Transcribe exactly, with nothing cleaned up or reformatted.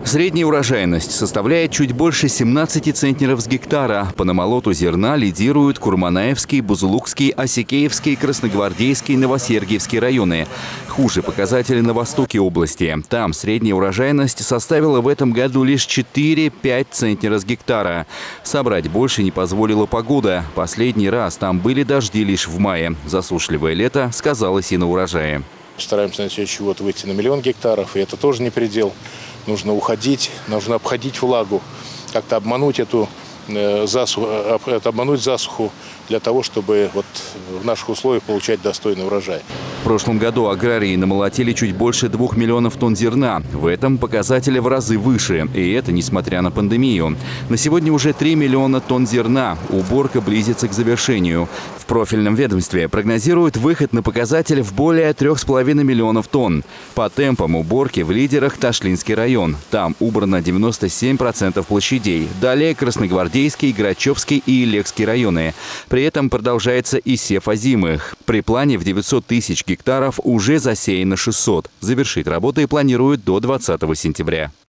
Средняя урожайность составляет чуть больше семнадцати центнеров с гектара. По намолоту зерна лидируют Курманаевский, Бузулукский, Осикеевский, Красногвардейский, Новосергиевский районы. Хуже показатели на востоке области. Там средняя урожайность составила в этом году лишь четыре-пять центнера с гектара. Собрать больше не позволила погода. Последний раз там были дожди лишь в мае. Засушливое лето сказалось и на урожае. Стараемся на следующий год выйти на миллион гектаров, и это тоже не предел. Нужно уходить, нужно обходить влагу, как-то обмануть эту э, засуху, обмануть засуху для того, чтобы вот в наших условиях получать достойный урожай. В прошлом году аграрии намолотили чуть больше двух миллионов тонн зерна. В этом показатели в разы выше, и это несмотря на пандемию. На сегодня уже три миллиона тонн зерна. Уборка близится к завершению. В профильном ведомстве прогнозируют выход на показатель в более трех с половиной миллионов тонн. По темпам уборки в лидерах Ташлинский район. Там убрано девяносто семь процентов площадей. Далее Красногвардейский, Грачевский и Илекский районы. При этом продолжается и сев озимых. При плане в девятьсот тысяч гектаров уже засеяно шестьсот. Завершить работы планируют до двадцатого сентября.